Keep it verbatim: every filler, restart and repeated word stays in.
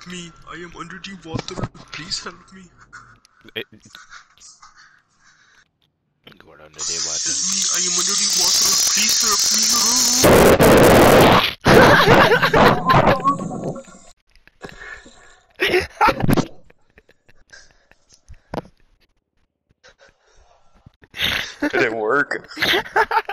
me. I am under the water. Please help me. It... Going under the water. Help me. I am under the water. Please help me. It didn't work.